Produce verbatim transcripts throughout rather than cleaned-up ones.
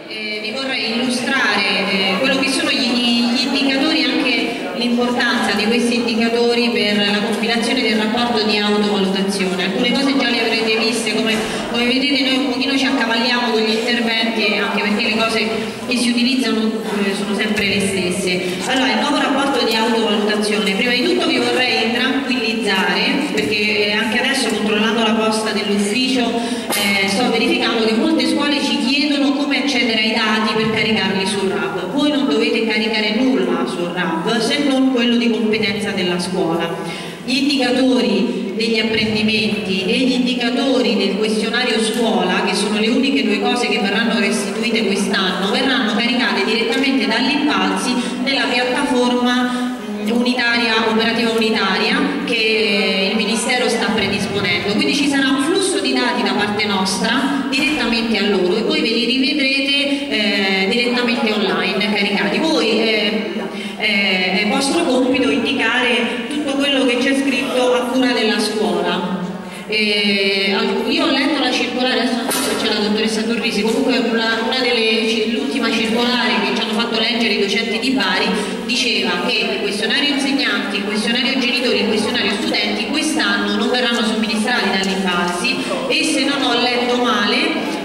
eh, vi vorrei illustrare eh, quello che sono gli, gli indicatori, anche l'importanza di questi indicatori per la compilazione del rapporto di autovalutazione. Alcune cose già le avrete viste, come, come vedete noi un pochino ci accavalliamo con gli interventi, anche perché le cose che si utilizzano eh, sono sempre le stesse. Allora, il nuovo rapporto di autovalutazione, prima di tutto vi vorrei tranquillizzare, perché anche adesso controllando la posta dell'ufficio eh, sto verificando che molte scuole ci chiedono come accedere ai dati per caricarli sul R A B. Voi non dovete caricare nulla sul R A B se non quello di competenza della scuola. Gli indicatori degli apprendimenti e gli indicatori del questionario scuola, che sono le uniche due cose che verranno restituite quest'anno, verranno caricate direttamente dall'Invalsi nella piattaforma unitaria, operativa unitaria che il Ministero sta predisponendo. Quindi ci sarà un flusso di dati da parte nostra direttamente a loro e poi ve li rivedrete eh, direttamente online caricati. Voi eh, eh, è vostro compito indicare tutto quello che c'è scritto a cura della scuola. Eh, io ho letto la circolare, adesso non so se c'è la dottoressa Turrisi, comunque una, una delle l'ultima circolare che ci hanno fatto leggere i docenti di Bari diceva che il questionario insegnanti, il questionario genitori e il questionario studenti quest'anno non verranno somministrati dall'Invalsi e, se non ho letto male,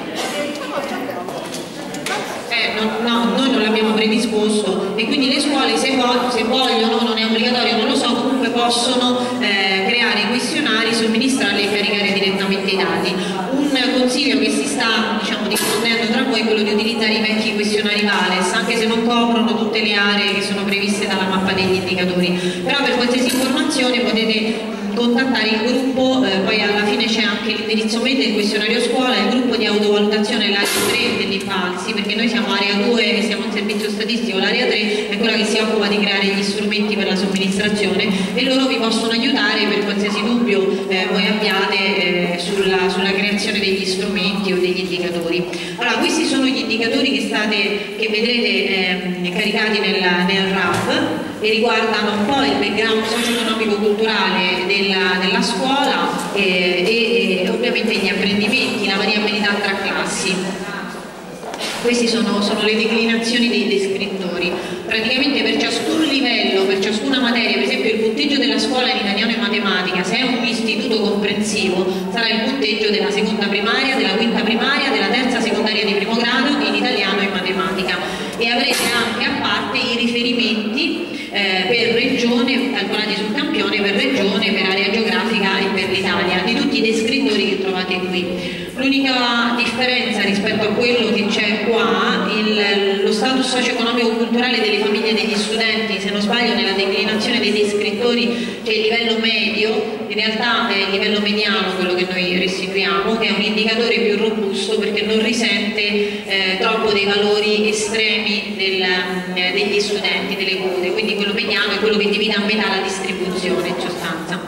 eh, no, no, noi non l'abbiamo predisposto e quindi le scuole se, vo se vogliono, non è obbligatorio, non lo so, comunque possono eh, creare i questionari, somministrarli e caricare direttamente i dati. Un consiglio che si sta, diciamo, diffondendo tra voi è quello di utilizzare i vecchi questionari Vales, anche se non coprono tutte le aree che sono previste dalla mappa degli indicatori, però per qualsiasi informazione potete contattare il gruppo, eh, poi alla fine c'è anche l'indirizzo mail del questionario scuola, il gruppo di autovalutazione, l'area tre dell'Invalsi, perché noi siamo area due e siamo un servizio statistico, l'area tre è quella che si occupa di creare gli strumenti per la somministrazione e loro vi possono aiutare per qualsiasi dubbio eh, voi abbiate eh, sulla, sulla creazione degli strumenti o degli indicatori. Allora, questi sono gli indicatori che, state, che vedrete eh, caricati nel, nel R A B e riguardano un po' il background socio-economico-culturale della, della scuola e, e, e ovviamente gli apprendimenti, la variabilità tra classi. Queste sono, sono le declinazioni dei descrittori. Praticamente per ciascun livello, per ciascuna materia, per esempio il punteggio della scuola in italiano e matematica, se è un istituto comprensivo, sarà il punteggio della seconda primaria, della quinta primaria, della terza secondaria di primo grado in italiano e matematica. E avrete anche a parte i riferimenti eh, per regione, calcolati sul campione, per regione, per area geografica e per l'Italia, di tutti i descrittori che trovate qui. L'unica differenza rispetto a quello che c'è qua, il, lo status socio-economico-culturale delle famiglie e degli studenti, se non sbaglio nella declinazione dei descrittori c'è il livello medio, in realtà è il livello mediano quello che noi restituiamo, che è un indicatore più robusto perché non risente eh, troppo dei valori estremi del, eh, degli studenti, delle quote, quindi quello mediano è quello che divide a metà la distribuzione in sostanza.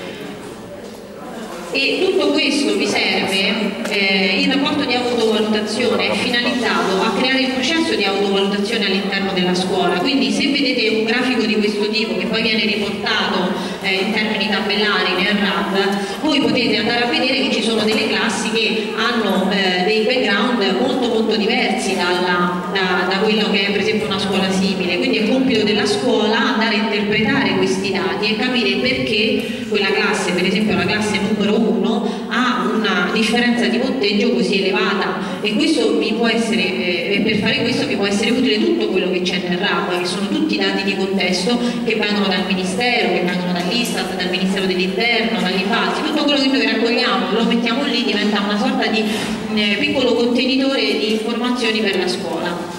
E tutto questo vi serve, eh, il rapporto di autovalutazione è finalizzato a creare il processo di autovalutazione all'interno della scuola, quindi se vedete un grafico di questo tipo che poi viene riportato eh, in termini tabellari nel R A B, voi potete andare a vedere che ci sono delle classi che hanno eh, dei background molto molto diversi dalla, da, da quello che è per esempio una scuola simile, quindi è compito della scuola andare a interpretare questi dati e capire perché quella classe, per esempio la classe numero uno, ha una differenza di punteggio così elevata e questo vi può essere, eh, per fare questo vi può essere utile tutto quello che c'è nel R A B, che sono tutti i dati di contesto che vengono dal Ministero, che vengono dall'Istat, dal Ministero dell'Interno, dall'Invalsi, tutto quello che noi raccogliamo, lo mettiamo lì, diventa una sorta di eh, piccolo contenitore di informazioni per la scuola.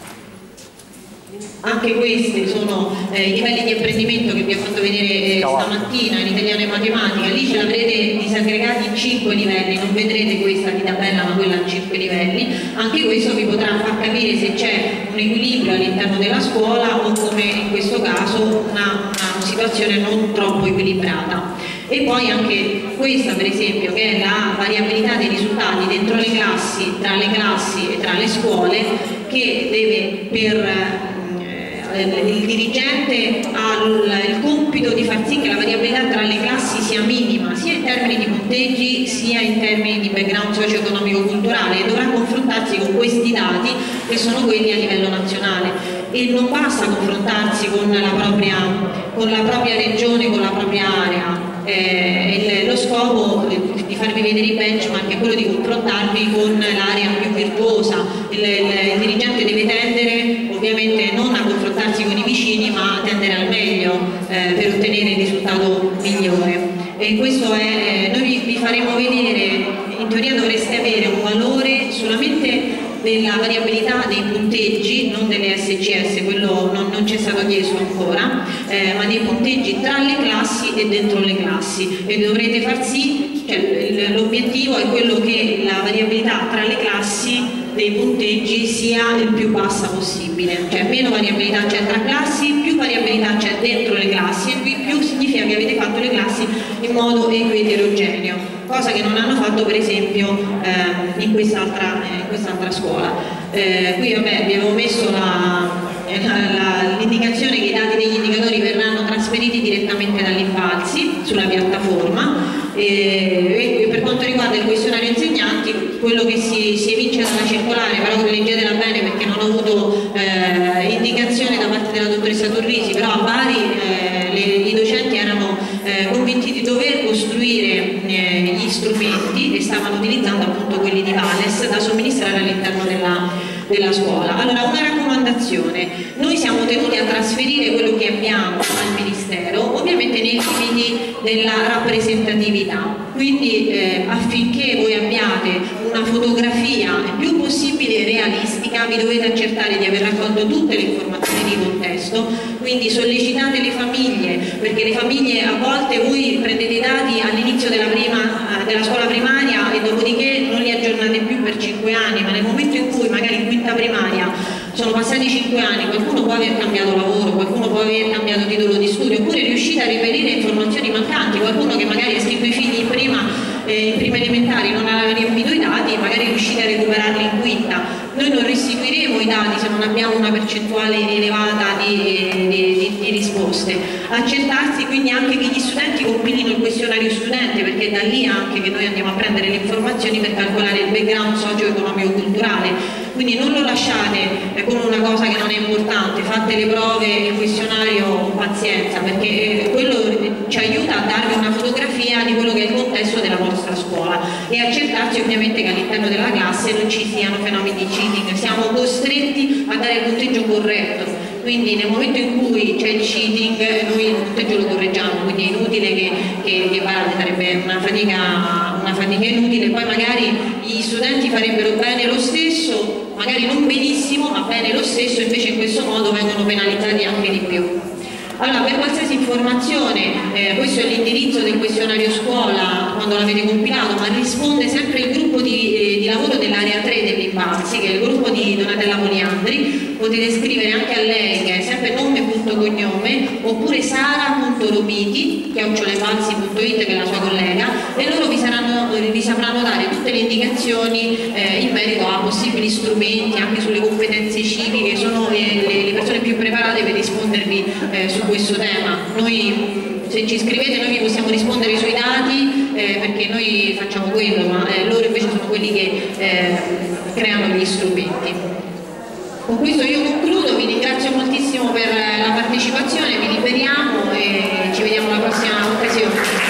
Anche questi sono eh, i livelli di apprendimento che vi ho fatto vedere eh, stamattina in italiano e matematica, lì ce l'avrete disaggregati in cinque livelli, non vedrete questa di tabella ma quella in cinque livelli, anche questo vi potrà far capire se c'è un equilibrio all'interno della scuola o come in questo caso una, una situazione non troppo equilibrata. E poi anche questa per esempio che è la variabilità dei risultati dentro le classi, tra le classi e tra le scuole, che deve per il dirigente ha il compito di far sì che la variabilità tra le classi sia minima, sia in termini di punteggi sia in termini di background socio-economico-culturale, e dovrà confrontarsi con questi dati che sono quelli a livello nazionale. E non basta confrontarsi con la propria, con la propria regione, con la propria area. Eh, il, lo scopo di farvi vedere i benchmark è quello di confrontarvi con l'area più virtuosa. Il, il, il dirigente deve tendere ovviamente non a confrontarsi con i vicini, ma a tendere al meglio eh, per ottenere il risultato migliore. E questo è, eh, noi vi, vi faremo vedere, in teoria dovreste avere un valore solamente della variabilità dei punteggi, non delle S C S, quello non, non ci è stato chiesto ancora, eh, ma dei punteggi tra le classi e dentro le classi, e dovrete far sì, cioè, l'obiettivo è quello che la variabilità tra le classi dei punteggi sia il più bassa possibile, cioè meno variabilità c'è tra classi, più variabilità c'è dentro le classi, e più significa che avete fatto le classi in modo equo e eterogeneo, cosa che non hanno fatto per esempio eh, in quest'altra eh, quest'altra scuola. Eh, qui vabbè vi avevo messo l'indicazione che i dati degli indicatori verranno trasferiti direttamente dall'Invalsi sulla piattaforma, e, e per quanto riguarda il questionario insegnanti, quello che si, si evince dalla circolare, però leggetela bene perché non ho avuto eh, indicazione da parte della dottoressa Torrisi, però a Bari eh, le, i docenti erano eh, convinti di dover costruire eh, gli strumenti e stavano utilizzando appunto quelli di Vales da somministrare all'interno della, della scuola. Allora, una raccomandazione: noi siamo tenuti a trasferire quello che abbiamo al Ministero, ovviamente nei limiti della rappresentatività, quindi eh, affinché voi abbiate una fotografia il più possibile realistica vi dovete accertare di aver raccolto tutte le informazioni di contesto, quindi sollecitate le famiglie, perché le famiglie a volte voi prendete i dati all'inizio della, prima, della scuola primaria e dopodiché non li aggiornate più per cinque anni, ma nel momento in cui magari in quinta primaria sono passati cinque anni, qualcuno può aver cambiato lavoro, qualcuno può aver cambiato titolo di studio, oppure riuscite a reperire informazioni mancanti, qualcuno che magari ha iscritto i figli in prima, eh, in prima elementare non ha riempito i dati, magari riuscite a recuperarli in quinta. Noi non restituiremo i dati se non abbiamo una percentuale elevata di, di, di, di risposte. Accertarsi quindi anche che gli studenti compilino il questionario studente, perché è da lì anche che noi andiamo a prendere le informazioni per calcolare il background socio-economico-culturale. Quindi non lo lasciate eh, con una cosa che non è importante, fate le prove, il questionario con pazienza, perché eh, quello ci aiuta a darvi una fotografia di quello che è il contesto della vostra scuola, e accertarsi ovviamente che all'interno della classe non ci siano fenomeni di cheating. Siamo costretti a dare il punteggio corretto, quindi nel momento in cui c'è il cheating noi il punteggio lo correggiamo, quindi è inutile che, che, che parate, sarebbe una fatica, una fatica inutile. Poi magari gli studenti farebbero bene lo stesso, magari non benissimo, ma bene lo stesso, invece in questo modo vengono penalizzati anche di più. Allora, per qualsiasi informazione, eh, questo è l'indirizzo del questionario scuola quando l'avete compilato, ma risponde sempre il gruppo di, eh, di lavoro dell'area tre dell'Invalsi, che è il gruppo di Donatella Poliandri. Potete scrivere anche a lei, che è sempre nome punto cognome, oppure sara punto romiti chiocciola invalsi punto it, che è la sua collega, e loro vi, saranno, vi sapranno dare tutte le indicazioni eh, in merito a possibili strumenti, anche sulle competenze civiche. Sono eh, le, le persone più preparate per rispondervi eh, su questo tema. Noi, se ci scrivete, noi vi possiamo rispondere sui dati eh, perché noi facciamo quello, ma eh, loro invece sono quelli che eh, creano gli strumenti. Con questo io concludo, vi ringrazio moltissimo per la partecipazione, vi liberiamo e ci vediamo alla prossima occasione.